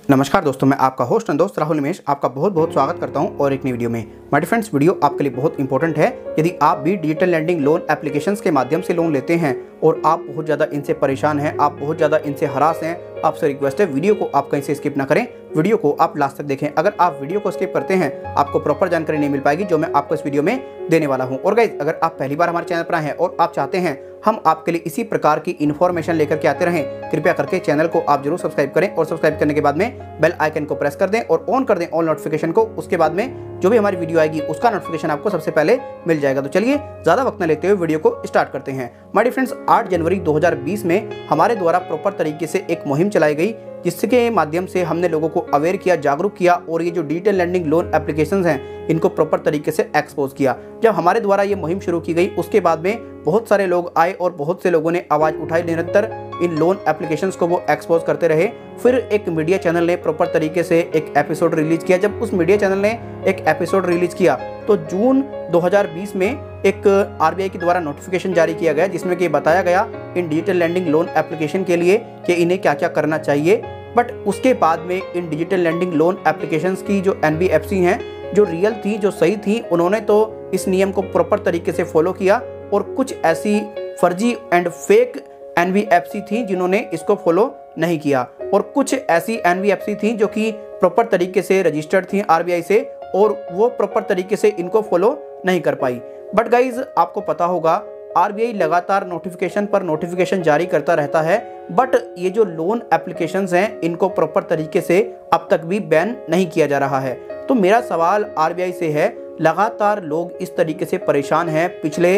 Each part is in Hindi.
नमस्कार दोस्तों, मैं आपका होस्ट एंड दोस्त राहुल निमेश आपका बहुत बहुत स्वागत करता हूं और एक नई वीडियो में। माय डियर फ्रेंड्स, वीडियो आपके लिए बहुत इंपॉर्टेंट है। यदि आप भी डिजिटल लैंडिंग लोन एप्लीकेशंस के माध्यम से लोन लेते हैं और आप बहुत ज़्यादा इनसे परेशान हैं, आप बहुत ज़्यादा इनसे हरास हैं, आपसे रिक्वेस्ट है वीडियो को आप कहीं से स्किप ना करें, वीडियो को आप लास्ट तक देखें। अगर आप वीडियो को स्किप करते हैं आपको प्रॉपर जानकारी नहीं मिल पाएगी जो मैं आपको इस वीडियो में देने वाला हूं। और गाइस, अगर आप पहली बार हमारे चैनल पर आए हैं और आप चाहते हैं हम आपके लिए इसी प्रकार की इन्फॉर्मेशन लेकर के आते रहें, कृपया करके चैनल को आप जरूर सब्सक्राइब करें और सब्सक्राइब करने के बाद में बेल आइकन को प्रेस कर दें और ऑन कर दें ऑल नोटिफिकेशन को। उसके बाद में जो भी हमारी वीडियो आएगी उसका नोटिफिकेशन आपको सबसे पहले मिल जाएगा। तो चलिए ज़्यादा वक्त न लेते हुए वीडियो को स्टार्ट करते हैं। माय डियर फ्रेंड्स, 8 जनवरी 2020 में हमारे द्वारा प्रॉपर तरीके से एक मुहिम चलाई गई जिसके माध्यम से हमने लोगों को अवेयर किया, जागरूक किया और ये जो डिजिटल लैंडिंग लोन एप्लीकेशंस हैं इनको प्रॉपर तरीके से एक्सपोज किया। जब हमारे द्वारा ये मुहिम शुरू की गई उसके बाद में बहुत सारे लोग आए और बहुत से लोगों ने आवाज़ उठाई, निरंतर इन लोन एप्लीकेशंस को वो एक्सपोज करते रहे। फिर एक मीडिया चैनल ने प्रॉपर तरीके से एक एपिसोड रिलीज किया। जब उस मीडिया चैनल ने एक एपिसोड रिलीज किया तो जून 2020 में एक आरबीआई के द्वारा नोटिफिकेशन जारी किया गया जिसमें कि बताया गया इन डिजिटल लैंडिंग लोन एप्लीकेशन के लिए कि इन्हें क्या क्या करना चाहिए। बट उसके बाद में इन डिजिटल लैंडिंग लोन एप्लीकेशंस की जो एनबीएफसी हैं, जो रियल थी, जो सही थी, उन्होंने तो इस नियम को प्रॉपर तरीके से फॉलो किया और कुछ ऐसी फर्जी एंड फेक एनबीएफसी थी जिन्होंने इसको फॉलो नहीं किया और कुछ ऐसी एनबीएफसी थी जो कि प्रॉपर तरीके से रजिस्टर्ड थी आरबीआई से और वो प्रॉपर तरीके से इनको फॉलो नहीं कर पाई। बट गाइज, आपको पता होगा आरबीआई लगातार नोटिफिकेशन पर नोटिफिकेशन जारी करता रहता है, बट ये जो लोन एप्लीकेशंस हैं इनको प्रॉपर तरीके से अब तक भी बैन नहीं किया जा रहा है। तो मेरा सवाल आरबीआई से है, लगातार लोग इस तरीके से परेशान हैं। पिछले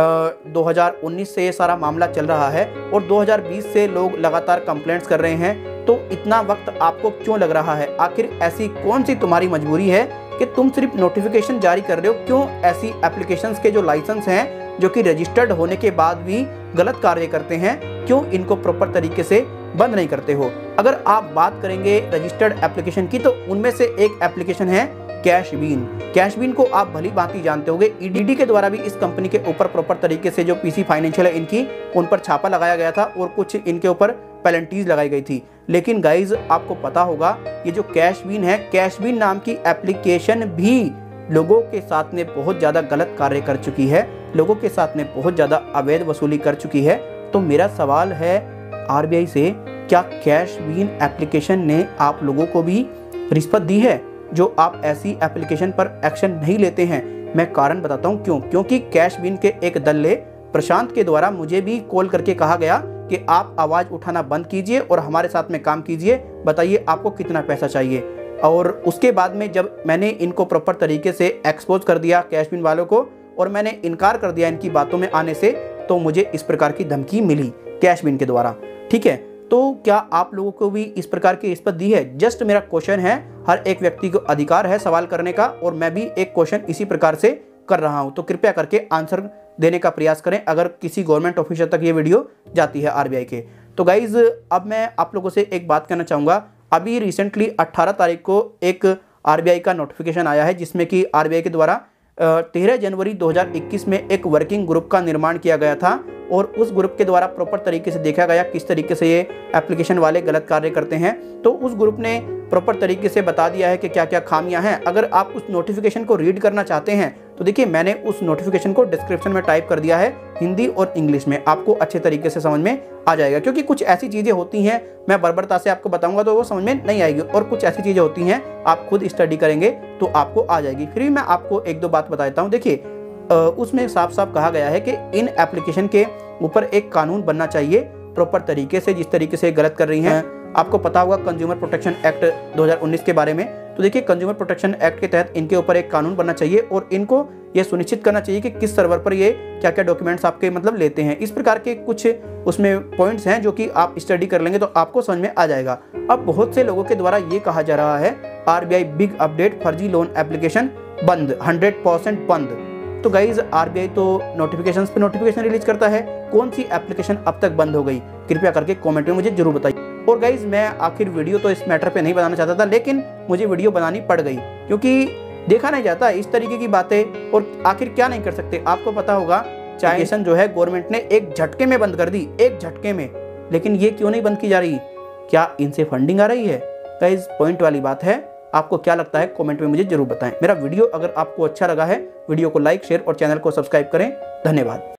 2019 से ये सारा मामला चल रहा है और 2020 से लोग लगातार कंप्लेंट्स कर रहे हैं। तो इतना वक्त आपको क्यों लग रहा है? आखिर ऐसी कौन सी तुम्हारी मजबूरी है कि तुम सिर्फ नोटिफिकेशन जारी कर रहे हो? क्यों ऐसी एप्लीकेशंस के जो लाइसेंस हैं जो कि रजिस्टर्ड होने के बाद भी गलत कार्य करते हैं, क्यों इनको प्रॉपर तरीके से बंद नहीं करते हो? अगर आप बात करेंगे रजिस्टर्ड एप्लीकेशन की तो उनमें से एक एप्लीकेशन है कैशबीन। कैशबीन को आप भली भांति जानते होंगे। ईडी के द्वारा भी इस कंपनी के ऊपर प्रॉपर तरीके से जो पीसी फाइनेंशियल है इनकी, उन पर छापा लगाया गया था और कुछ इनके ऊपर पेनल्टीज लगाई गई थी। लेकिन गाइज, आपको पता होगा ये जो कैशबीन है, कैशबीन नाम की एप्लीकेशन भी लोगों के साथ में बहुत ज़्यादा गलत कार्य कर चुकी है, लोगों के साथ में बहुत ज़्यादा अवैध वसूली कर चुकी है। तो मेरा सवाल है आरबीआई से, क्या कैशबीन एप्लीकेशन ने आप लोगों को भी रिश्वत दी है जो आप ऐसी एप्लीकेशन पर एक्शन नहीं लेते हैं? मैं कारण बताता हूँ क्यों। क्योंकि कैशबीन के एक दल्ले प्रशांत के द्वारा मुझे भी कॉल करके कहा गया कि आप आवाज़ उठाना बंद कीजिए और हमारे साथ में काम कीजिए, बताइए आपको कितना पैसा चाहिए। और उसके बाद में जब मैंने इनको प्रॉपर तरीके से एक्सपोज कर दिया कैशबीन वालों को और मैंने इनकार कर दिया इनकी बातों में आने से, तो मुझे इस प्रकार की धमकी मिली कैशबीन के द्वारा। ठीक है, तो क्या आप लोगों को भी इस प्रकार की रिश्वत दी है? जस्ट मेरा क्वेश्चन है, हर एक व्यक्ति को अधिकार है सवाल करने का और मैं भी एक क्वेश्चन इसी प्रकार से कर रहा हूं। तो कृपया करके आंसर देने का प्रयास करें अगर किसी गवर्नमेंट ऑफिसर तक ये वीडियो जाती है आरबीआई के। तो गाइज, अब मैं आप लोगों से एक बात कहना चाहूँगा। अभी रिसेंटली 18 तारीख को एक आरबीआई का नोटिफिकेशन आया है जिसमें कि आरबीआई के द्वारा 13 जनवरी 2021 में एक वर्किंग ग्रुप का निर्माण किया गया था और उस ग्रुप के द्वारा प्रॉपर तरीके से देखा गया किस तरीके से ये एप्लीकेशन वाले गलत कार्य करते हैं। तो उस ग्रुप ने प्रॉपर तरीके से बता दिया है कि क्या क्या खामियां हैं। अगर आप उस नोटिफिकेशन को रीड करना चाहते हैं तो देखिए, मैंने उस नोटिफिकेशन को डिस्क्रिप्शन में टाइप कर दिया है हिंदी और इंग्लिश में, आपको अच्छे तरीके से समझ में आ जाएगा। क्योंकि कुछ ऐसी चीज़ें होती हैं मैं बर्बरता से आपको बताऊंगा तो वो समझ में नहीं आएगी और कुछ ऐसी चीज़ें होती हैं आप खुद स्टडी करेंगे तो आपको आ जाएगी। फिर भी मैं आपको एक दो बात बताता हूँ। देखिए, उसमें साफ साफ कहा गया है कि इन एप्लीकेशन के ऊपर एक कानून बनना चाहिए प्रॉपर तरीके से, जिस तरीके से गलत कर रही हैं। आपको पता होगा कंज्यूमर प्रोटेक्शन एक्ट 2019 के बारे में। तो देखिए, कंज्यूमर प्रोटेक्शन एक्ट के तहत इनके ऊपर एक कानून बनना चाहिए और इनको ये सुनिश्चित करना चाहिए कि किस सर्वर पर ये क्या क्या डॉक्यूमेंट्स आपके मतलब लेते हैं। इस प्रकार के कुछ उसमें पॉइंट्स हैं जो कि आप स्टडी कर लेंगे तो आपको समझ में आ जाएगा। अब बहुत से लोगों के द्वारा ये कहा जा रहा है आरबीआई बिग अपडेट, फर्जी लोन एप्लीकेशन बंद, 100% बंद। तो गाइज, आरबीआई तो नोटिफिकेशंस पे नोटिफिकेशन रिलीज करता है, कौन सी एप्लीकेशन अब तक बंद हो गई? कृपया करके कमेंट में मुझे जरूर बताइए। और गाइज, मैं आखिर वीडियो तो इस मैटर पे नहीं बनाना चाहता था, लेकिन मुझे वीडियो बनानी पड़ गई क्योंकि देखा नहीं जाता इस तरीके की बातें। और आखिर क्या नहीं कर सकते? आपको पता होगा चाइनेशन जो है गवर्नमेंट ने एक झटके में बंद कर दी, एक झटके में। लेकिन ये क्यों नहीं बंद की जा रही? क्या इनसे फंडिंग आ रही है? गाइस पॉइंट वाली बात है, आपको क्या लगता है कमेंट में मुझे जरूर बताएं। मेरा वीडियो अगर आपको अच्छा लगा है, वीडियो को लाइक, शेयर और चैनल को सब्सक्राइब करें। धन्यवाद।